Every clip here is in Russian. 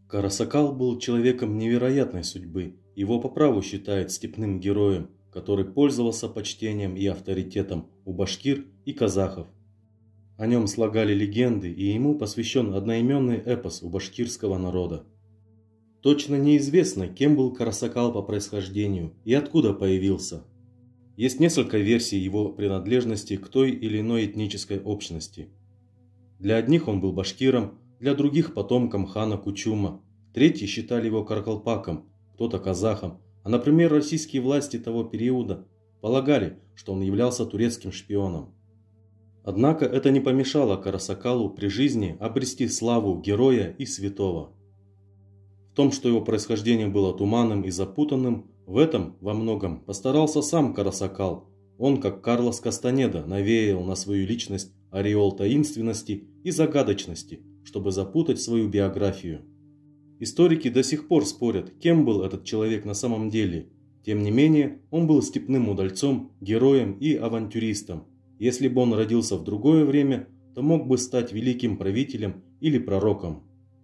Карасакал был человеком невероятной судьбы. Его по праву считают степным героем, который пользовался почтением и авторитетом у башкир и казахов. О нем слагали легенды, и ему посвящен одноименный эпос у башкирского народа. Точно неизвестно, кем был Карасакал по происхождению и откуда появился. Есть несколько версий его принадлежности к той или иной этнической общности. Для одних он был башкиром, для других потомком хана Кучума, третьи считали его каракалпаком, кто-то казахом, а, например, российские власти того периода полагали, что он являлся турецким шпионом. Однако это не помешало Карасакалу при жизни обрести славу героя и святого. В том, что его происхождение было туманным и запутанным, в этом во многом постарался сам Карасакал. Он, как Карлос Кастанеда, навеял на свою личность ореол таинственности и загадочности, чтобы запутать свою биографию. Историки до сих пор спорят, кем был этот человек на самом деле. Тем не менее, он был степным удальцом, героем и авантюристом. Если бы он родился в другое время, то мог бы стать великим правителем или пророком.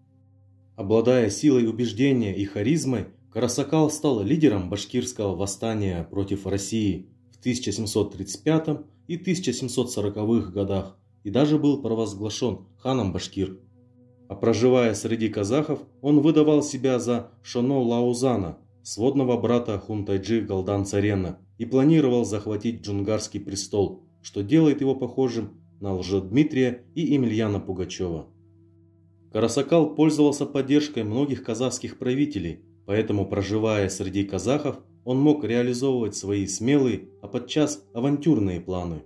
Обладая силой убеждения и харизмой, Карасакал стал лидером башкирского восстания против России в 1735 и 1740-х годах и даже был провозглашен ханом башкир. А проживая среди казахов, он выдавал себя за Шоно Лаузана, сводного брата Хунтайджи Галдан-Царена, и планировал захватить джунгарский престол, что делает его похожим на Лжедмитрия и Емельяна Пугачева. Карасакал пользовался поддержкой многих казахских правителей, поэтому, проживая среди казахов, он мог реализовывать свои смелые, а подчас авантюрные планы.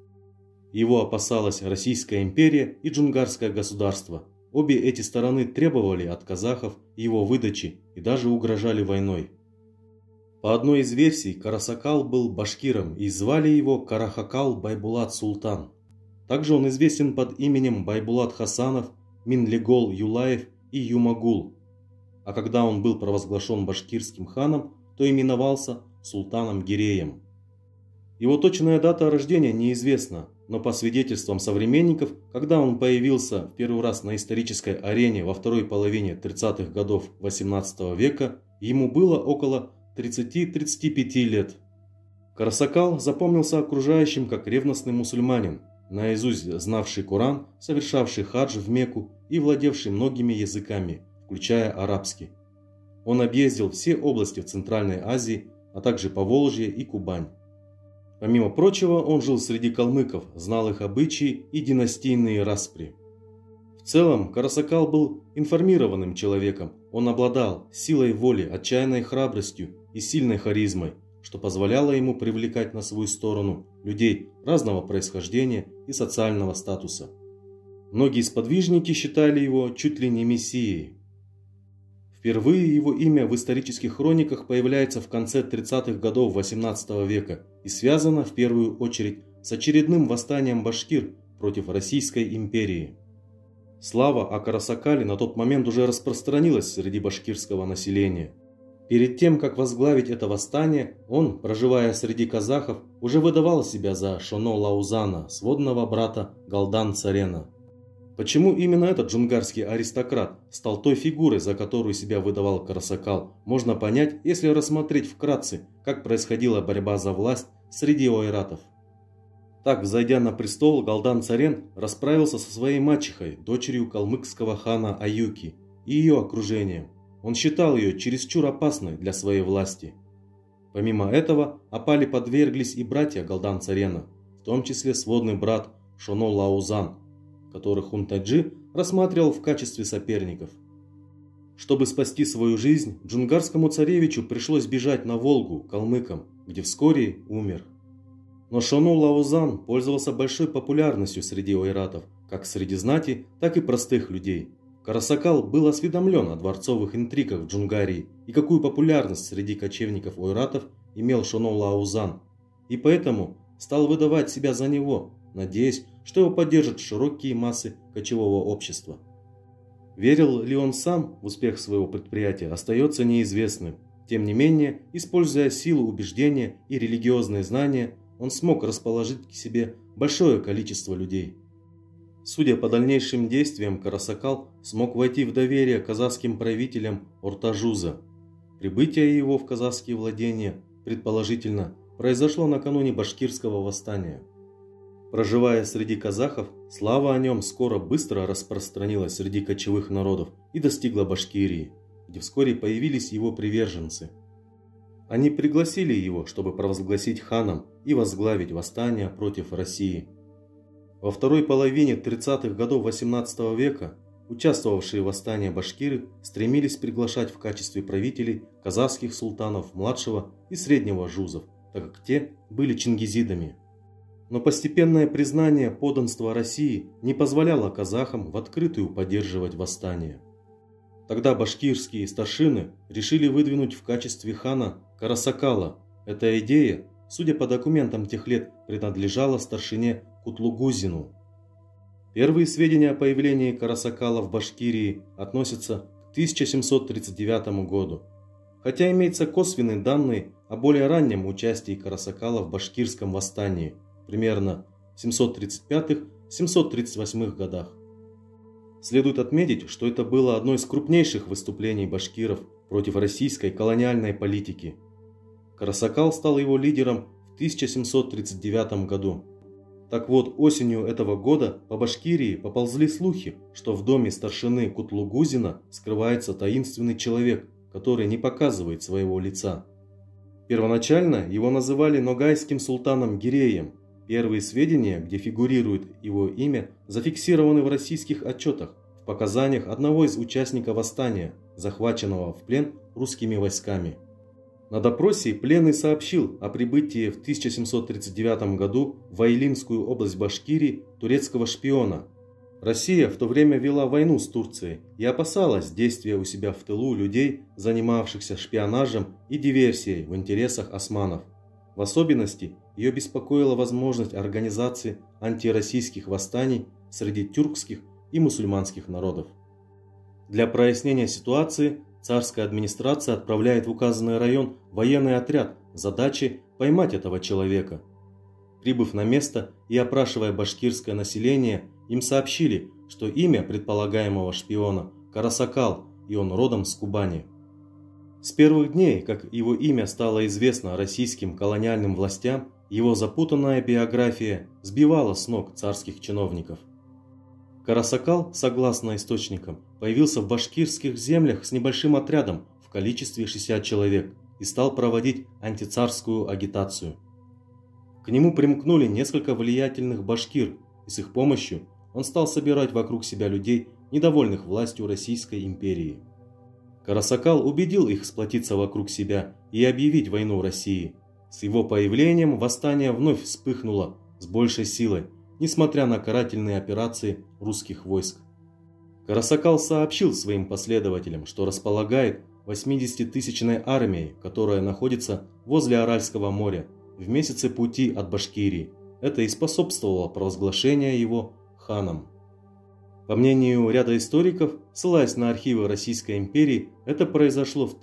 Его опасалась Российская империя и джунгарское государство. Обе эти стороны требовали от казахов его выдачи и даже угрожали войной. По одной из версий, Карасакал был башкиром и звали его Карахакал Байбулат Султан. Также он известен под именем Байбулат Хасанов, Минлегол Юлаев и Юмагул. А когда он был провозглашен башкирским ханом, то именовался Султаном Гиреем. Его точная дата рождения неизвестна, но по свидетельствам современников, когда он появился в первый раз на исторической арене во второй половине 30-х годов XVIII века, ему было около 30-35 лет. Карасакал запомнился окружающим как ревностный мусульманин, наизусть знавший Коран, совершавший хадж в Мекку и владевший многими языками, включая арабский. Он объездил все области в Центральной Азии, а также Поволжье и Кубань. Помимо прочего, он жил среди калмыков, знал их обычаи и династийные распри. В целом, Карасакал был информированным человеком. Он обладал силой воли, отчаянной храбростью и сильной харизмой, что позволяло ему привлекать на свою сторону людей разного происхождения и социального статуса. Многие сподвижники считали его чуть ли не мессией. Впервые его имя в исторических хрониках появляется в конце 30-х годов XVIII века и связано в первую очередь с очередным восстанием башкир против Российской империи. Слава о Карасакале на тот момент уже распространилась среди башкирского населения. Перед тем, как возглавить это восстание, он, проживая среди казахов, уже выдавал себя за Шоно Лаузана, сводного брата Галдан-Царена. Почему именно этот джунгарский аристократ стал той фигурой, за которую себя выдавал Карасакал, можно понять, если рассмотреть вкратце, как происходила борьба за власть среди ойратов. Так, взойдя на престол, Галдан-Царен расправился со своей мачехой, дочерью калмыкского хана Аюки, и ее окружением. Он считал ее чересчур опасной для своей власти. Помимо этого, опале подверглись и братья Галдан-Царена, в том числе сводный брат Шоно Лаузан, которых Хунтайджи рассматривал в качестве соперников. Чтобы спасти свою жизнь, джунгарскому царевичу пришлось бежать на Волгу, калмыкам, где вскоре умер. Но Шоно Лаузан пользовался большой популярностью среди ойратов, как среди знати, так и простых людей. Карасакал был осведомлен о дворцовых интригах в Джунгарии и какую популярность среди кочевников ойратов имел Шоно Лаузан, и поэтому стал выдавать себя за него, надеясь, что его поддержат широкие массы кочевого общества. Верил ли он сам в успех своего предприятия, остается неизвестным. Тем не менее, используя силу убеждения и религиозные знания, он смог расположить к себе большое количество людей. Судя по дальнейшим действиям, Карасакал смог войти в доверие казахским правителям Ортажуза. Прибытие его в казахские владения, предположительно, произошло накануне башкирского восстания. Проживая среди казахов, слава о нем быстро распространилась среди кочевых народов и достигла Башкирии, где вскоре появились его приверженцы. Они пригласили его, чтобы провозгласить ханом и возглавить восстание против России. Во второй половине 30-х годов XVIII века участвовавшие в восстании башкиры стремились приглашать в качестве правителей казахских султанов младшего и среднего жузов, так как те были чингизидами. Но постепенное признание подданства России не позволяло казахам в открытую поддерживать восстание. Тогда башкирские старшины решили выдвинуть в качестве хана Карасакала. Эта идея, судя по документам тех лет, принадлежала старшине Кутлугузину. Первые сведения о появлении Карасакала в Башкирии относятся к 1739 году, хотя имеются косвенные данные о более раннем участии Карасакала в башкирском восстании, примерно в 735-738 годах. Следует отметить, что это было одно из крупнейших выступлений башкиров против российской колониальной политики. Карасакал стал его лидером в 1739 году. Так вот, осенью этого года по Башкирии поползли слухи, что в доме старшины Кутлугузина скрывается таинственный человек, который не показывает своего лица. Первоначально его называли ногайским султаном Гиреем. Первые сведения, где фигурирует его имя, зафиксированы в российских отчетах, в показаниях одного из участников восстания, захваченного в плен русскими войсками. На допросе пленный сообщил о прибытии в 1739 году в Айлинскую область Башкирии турецкого шпиона. Россия в то время вела войну с Турцией и опасалась действия у себя в тылу людей, занимавшихся шпионажем и диверсией в интересах османов. В особенности ее беспокоила возможность организации антироссийских восстаний среди тюркских и мусульманских народов. Для прояснения ситуации царская администрация отправляет в указанный район военный отряд с задачей поймать этого человека. Прибыв на место и опрашивая башкирское население, им сообщили, что имя предполагаемого шпиона – Карасакал, и он родом с Кубани. С первых дней, как его имя стало известно российским колониальным властям, его запутанная биография сбивала с ног царских чиновников. Карасакал, согласно источникам, появился в башкирских землях с небольшим отрядом в количестве 60 человек и стал проводить антицарскую агитацию. К нему примкнули несколько влиятельных башкир, и с их помощью он стал собирать вокруг себя людей, недовольных властью Российской империи. Карасакал убедил их сплотиться вокруг себя и объявить войну России. С его появлением восстание вновь вспыхнуло с большей силой, несмотря на карательные операции русских войск. Карасакал сообщил своим последователям, что располагает 80-тысячной армией, которая находится возле Аральского моря, в месяце пути от Башкирии. Это и способствовало провозглашению его ханом. По мнению ряда историков, ссылаясь на архивы Российской империи, это произошло в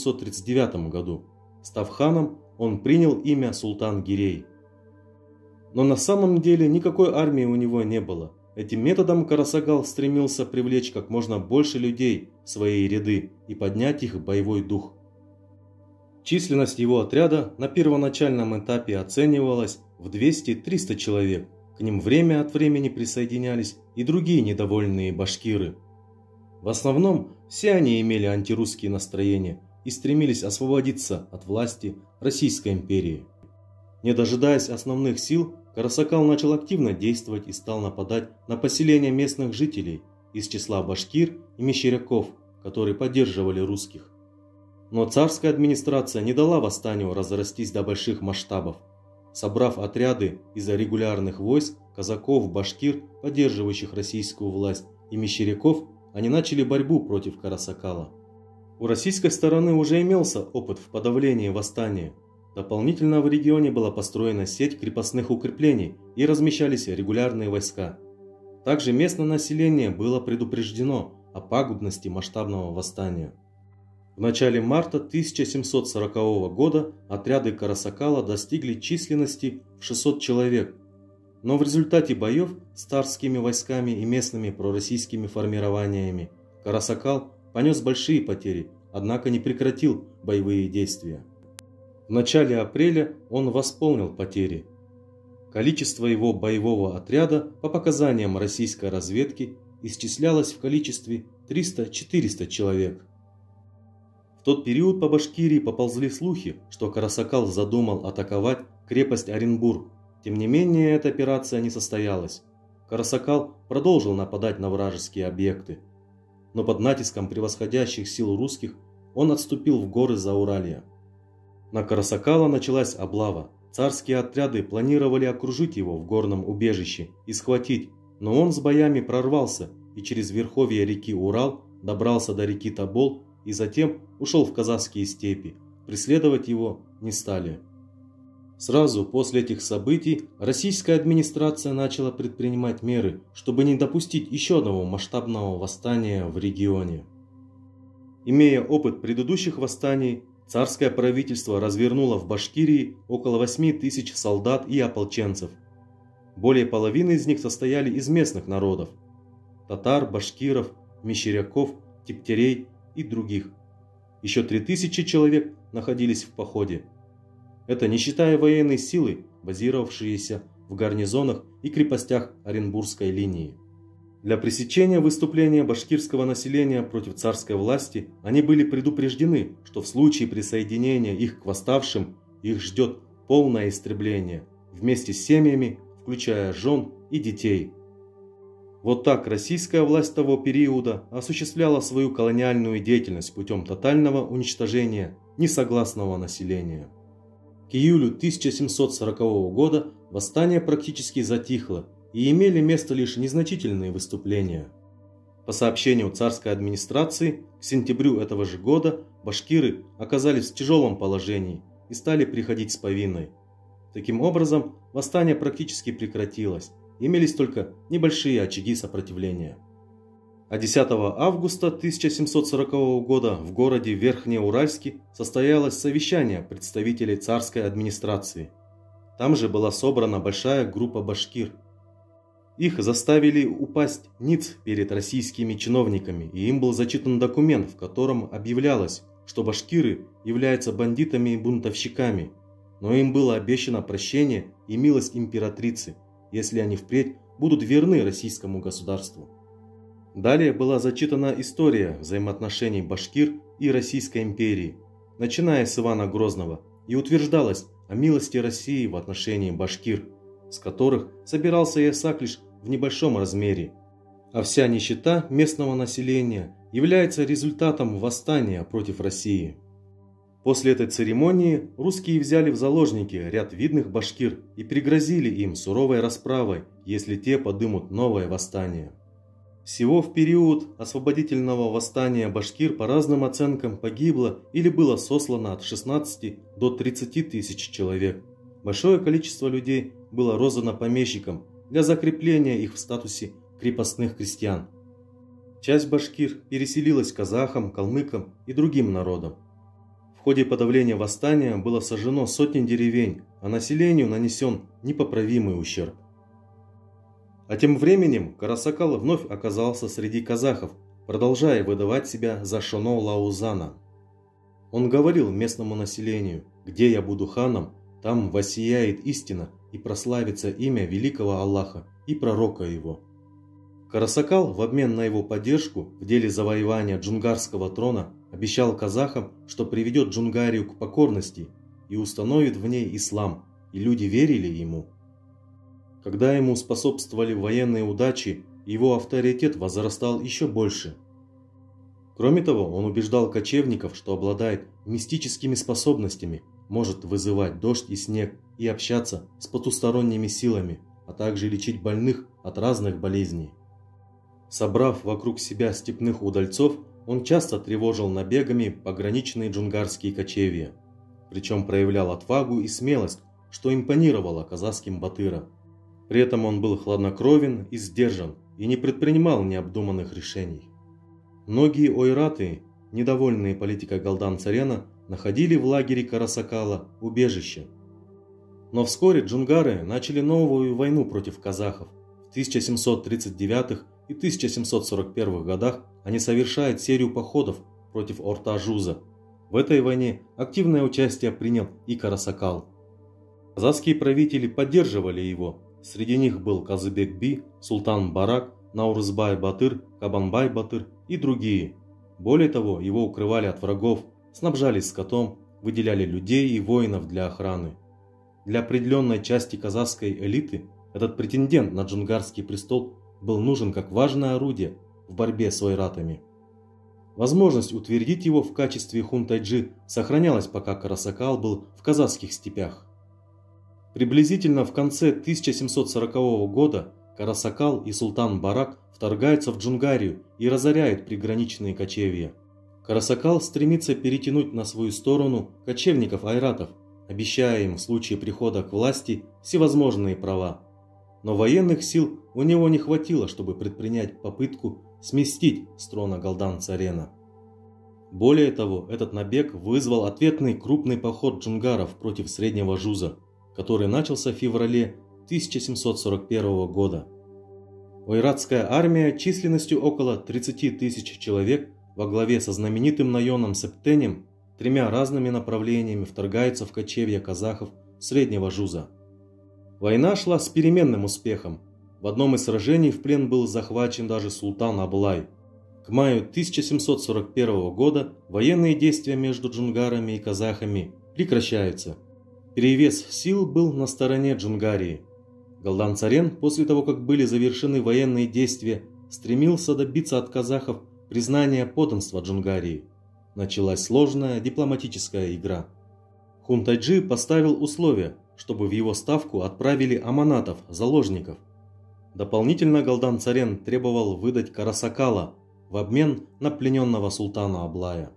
1739 году. Став ханом, он принял имя Султан Гирей. Но на самом деле никакой армии у него не было. Этим методом Карасакал стремился привлечь как можно больше людей в свои ряды и поднять их боевой дух. Численность его отряда на первоначальном этапе оценивалась в 200-300 человек. К ним время от времени присоединялись и другие недовольные башкиры. В основном все они имели антирусские настроения и стремились освободиться от власти Российской империи. Не дожидаясь основных сил, Карасакал начал активно действовать и стал нападать на поселения местных жителей из числа башкир и мещеряков, которые поддерживали русских. Но царская администрация не дала восстанию разрастись до больших масштабов. Собрав отряды из регулярных войск, казаков, башкир, поддерживающих российскую власть, и мещеряков, они начали борьбу против Карасакала. У российской стороны уже имелся опыт в подавлении восстания. Дополнительно в регионе была построена сеть крепостных укреплений и размещались регулярные войска. Также местное население было предупреждено о пагубности масштабного восстания. В начале марта 1740 года отряды Карасакала достигли численности в 600 человек. Но в результате боев с царскими войсками и местными пророссийскими формированиями Карасакал понес большие потери, однако не прекратил боевые действия. В начале апреля он восполнил потери. Количество его боевого отряда, по показаниям российской разведки, исчислялось в количестве 300-400 человек. В тот период по Башкирии поползли слухи, что Карасакал задумал атаковать крепость Оренбург. Тем не менее, эта операция не состоялась. Карасакал продолжил нападать на вражеские объекты, но под натиском превосходящих сил русских он отступил в горы Зауралья. На Карасакала началась облава. Царские отряды планировали окружить его в горном убежище и схватить, но он с боями прорвался и через верховье реки Урал добрался до реки Тобол и затем ушел в казахские степи. Преследовать его не стали. Сразу после этих событий российская администрация начала предпринимать меры, чтобы не допустить еще одного масштабного восстания в регионе. Имея опыт предыдущих восстаний, царское правительство развернуло в Башкирии около 8 тысяч солдат и ополченцев. Более половины из них состояли из местных народов – татар, башкиров, мещеряков, тептерей и других. Еще 3000 человек находились в походе. Это не считая военной силы, базировавшиеся в гарнизонах и крепостях Оренбургской линии. Для пресечения выступления башкирского населения против царской власти они были предупреждены, что в случае присоединения их к восставшим их ждет полное истребление, вместе с семьями, включая жен и детей. Вот так российская власть того периода осуществляла свою колониальную деятельность путем тотального уничтожения несогласного населения. К июлю 1740 года восстание практически затихло и имели место лишь незначительные выступления. По сообщению царской администрации, к сентябрю этого же года башкиры оказались в тяжелом положении и стали приходить с повинной. Таким образом, восстание практически прекратилось, имелись только небольшие очаги сопротивления. А 10 августа 1740 года в городе Верхнеуральске состоялось совещание представителей царской администрации. Там же была собрана большая группа башкир. Их заставили упасть ниц перед российскими чиновниками, и им был зачитан документ, в котором объявлялось, что башкиры являются бандитами и бунтовщиками, но им было обещано прощение и милость императрицы, если они впредь будут верны российскому государству. Далее была зачитана история взаимоотношений башкир и Российской империи, начиная с Ивана Грозного, и утверждалось о милости России в отношении башкир, с которых собирался ясак лишь в небольшом размере, а вся нищета местного населения является результатом восстания против России. После этой церемонии русские взяли в заложники ряд видных башкир и пригрозили им суровой расправой, если те подымут новое восстание. Всего в период освободительного восстания башкир по разным оценкам погибло или было сослано от 16 до 30 тысяч человек. Большое количество людей было роздано помещикам для закрепления их в статусе крепостных крестьян. Часть башкир переселилась к казахам, калмыкам и другим народам. В ходе подавления восстания было сожжено сотни деревень, а населению нанесен непоправимый ущерб. А тем временем Карасакал вновь оказался среди казахов, продолжая выдавать себя за Шоно Лаузана. Он говорил местному населению: «Где я буду ханом, там воссияет истина и прославится имя великого Аллаха и пророка его». Карасакал в обмен на его поддержку в деле завоевания джунгарского трона обещал казахам, что приведет Джунгарию к покорности и установит в ней ислам, и люди верили ему. Когда ему способствовали военные удачи, его авторитет возрастал еще больше. Кроме того, он убеждал кочевников, что обладает мистическими способностями, может вызывать дождь и снег и общаться с потусторонними силами, а также лечить больных от разных болезней. Собрав вокруг себя степных удальцов, он часто тревожил набегами пограничные джунгарские кочевья, причем проявлял отвагу и смелость, что импонировало казахским батырам. При этом он был хладнокровен и сдержан и не предпринимал необдуманных решений. Многие ойраты, недовольные политикой Галдан-Царена, находили в лагере Карасакала убежище. Но вскоре джунгары начали новую войну против казахов. В 1739 и 1741 годах они совершают серию походов против Орта-Жуза. В этой войне активное участие принял и Карасакал. Казахские правители поддерживали его. Среди них был Казыбек-би, Султан Барак, Наурызбай-батыр, Кабанбай-батыр и другие. Более того, его укрывали от врагов, снабжали скотом, выделяли людей и воинов для охраны. Для определенной части казахской элиты этот претендент на джунгарский престол был нужен как важное орудие в борьбе с ойратами. Возможность утвердить его в качестве хунтайджи сохранялась, пока Карасакал был в казахских степях. Приблизительно в конце 1740 года Карасакал и Султан Барак вторгаются в Джунгарию и разоряют приграничные кочевья. Карасакал стремится перетянуть на свою сторону кочевников-айратов, обещая им в случае прихода к власти всевозможные права. Но военных сил у него не хватило, чтобы предпринять попытку сместить с трона Галдан-Царена. Более того, этот набег вызвал ответный крупный поход джунгаров против Среднего Жуза, который начался в феврале 1741 года. Ойратская армия численностью около 30 тысяч человек во главе со знаменитым Найоном Септенем тремя разными направлениями вторгается в кочевья казахов Среднего Жуза. Война шла с переменным успехом. В одном из сражений в плен был захвачен даже султан Аблай. К маю 1741 года военные действия между джунгарами и казахами прекращаются. Перевес сил был на стороне Джунгарии. Галдан-Царен, после того, как были завершены военные действия, стремился добиться от казахов признания подданства Джунгарии. Началась сложная дипломатическая игра. Хунтайджи поставил условие, чтобы в его ставку отправили аманатов, заложников. Дополнительно Галдан-Царен требовал выдать Карасакала в обмен на плененного султана Аблая.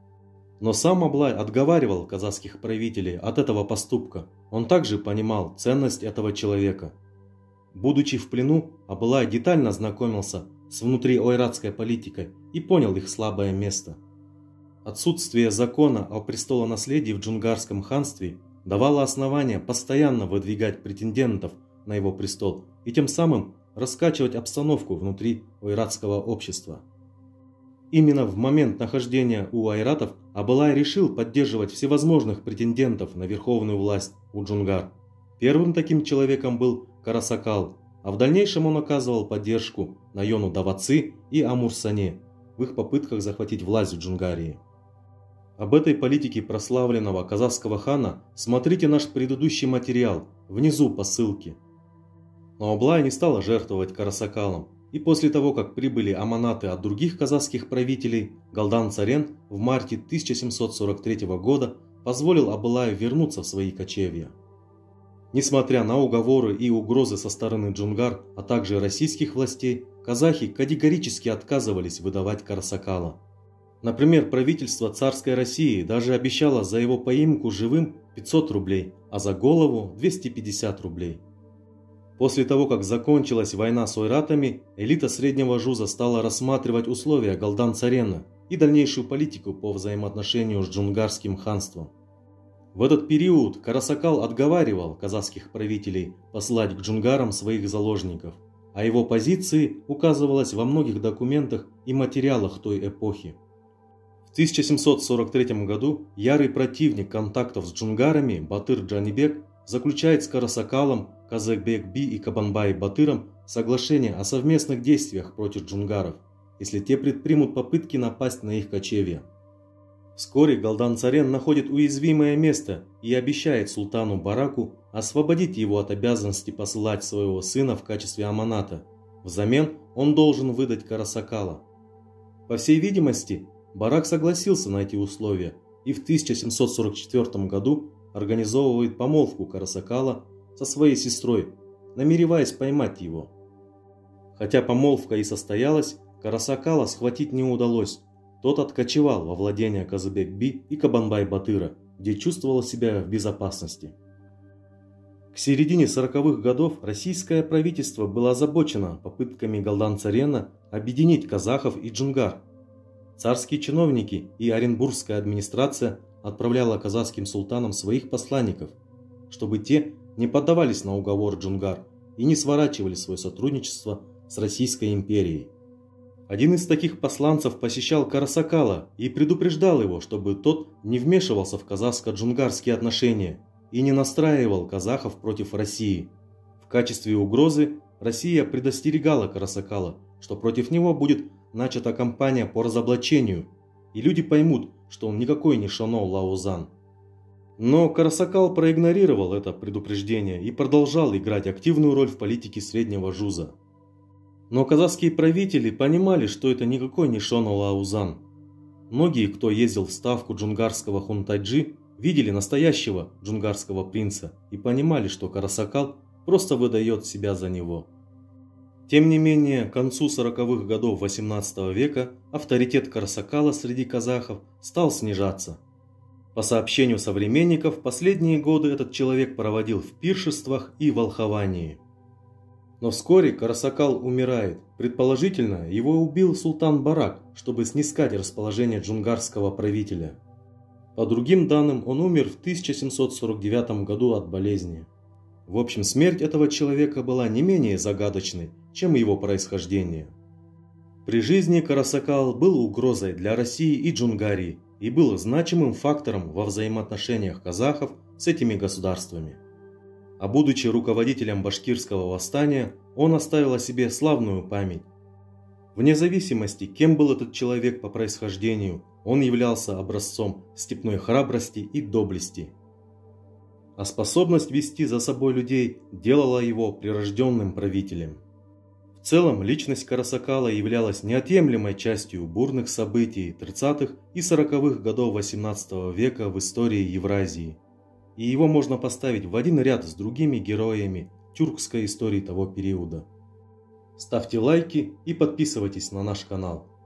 Но сам Аблай отговаривал казахских правителей от этого поступка. Он также понимал ценность этого человека. Будучи в плену, Аблай детально ознакомился с внутриойратской политикой и понял их слабое место. Отсутствие закона о престолонаследии в джунгарском ханстве давало основания постоянно выдвигать претендентов на его престол и тем самым раскачивать обстановку внутри ойратского общества. Именно в момент нахождения у айратов Аблай решил поддерживать всевозможных претендентов на верховную власть у джунгар. Первым таким человеком был Карасакал, а в дальнейшем он оказывал поддержку Найону Даваци и Амурсане в их попытках захватить власть в Джунгарии. Об этой политике прославленного казахского хана смотрите наш предыдущий материал внизу по ссылке. Но Аблай не стал жертвовать Карасакалом, и после того, как прибыли аманаты от других казахских правителей, Галдан-Царен в марте 1743 года позволил Аблаю вернуться в свои кочевья. Несмотря на уговоры и угрозы со стороны джунгар, а также российских властей, казахи категорически отказывались выдавать Карасакала. Например, правительство царской России даже обещало за его поимку живым 500 рублей, а за голову 250 рублей. После того, как закончилась война с ойратами, элита Среднего Жуза стала рассматривать условия Галдан-Царена и дальнейшую политику по взаимоотношению с джунгарским ханством. В этот период Карасакал отговаривал казахских правителей послать к джунгарам своих заложников, а его позиции указывалось во многих документах и материалах той эпохи. В 1743 году ярый противник контактов с джунгарами Батыр Джанибек заключает с Карасакалом, Казыбек-би и Кабанбай-батыром соглашение о совместных действиях против джунгаров, если те предпримут попытки напасть на их кочевья. Вскоре Галдан-Царен находит уязвимое место и обещает султану Бараку освободить его от обязанности посылать своего сына в качестве аманата. Взамен он должен выдать Карасакала. По всей видимости, Барак согласился на эти условия и в 1744 году организовывает помолвку Карасакала со своей сестрой, намереваясь поймать его. Хотя помолвка и состоялась, Карасакала схватить не удалось. Тот откочевал во владение Казыбек-би и Кабанбай-батыра, где чувствовал себя в безопасности. К середине 40-х годов российское правительство было озабочено попытками Галдан-Царена объединить казахов и джунгар. Царские чиновники и Оренбургская администрация отправляла казахским султанам своих посланников, чтобы те не поддавались на уговор Джунгар и не сворачивали свое сотрудничество с Российской империей. Один из таких посланцев посещал Карасакала и предупреждал его, чтобы тот не вмешивался в казахско-джунгарские отношения и не настраивал казахов против России. В качестве угрозы Россия предостерегала Карасакала, что против него будет начата кампания по разоблачению, и люди поймут, что он никакой не Шоно Лаузан. Но Карасакал проигнорировал это предупреждение и продолжал играть активную роль в политике Среднего Жуза. Но казахские правители понимали, что это никакой не Шоно Лаузан. Многие, кто ездил в ставку джунгарского Хунтайджи, видели настоящего джунгарского принца и понимали, что Карасакал просто выдает себя за него. Тем не менее, к концу 40-х годов XVIII века авторитет Карасакала среди казахов стал снижаться. По сообщению современников, последние годы этот человек проводил в пиршествах и волховании. Но вскоре Карасакал умирает. Предположительно, его убил султан Барак, чтобы снискать расположение джунгарского правителя. По другим данным, он умер в 1749 году от болезни. В общем, смерть этого человека была не менее загадочной, чем его происхождение. При жизни Карасакал был угрозой для России и Джунгарии и был значимым фактором во взаимоотношениях казахов с этими государствами. А будучи руководителем башкирского восстания, он оставил о себе славную память. Вне зависимости, кем был этот человек по происхождению, он являлся образцом степной храбрости и доблести. А способность вести за собой людей делала его прирожденным правителем. В целом, личность Карасакала являлась неотъемлемой частью бурных событий 30-х и 40-х годов XVIII века в истории Евразии. И его можно поставить в один ряд с другими героями тюркской истории того периода. Ставьте лайки и подписывайтесь на наш канал.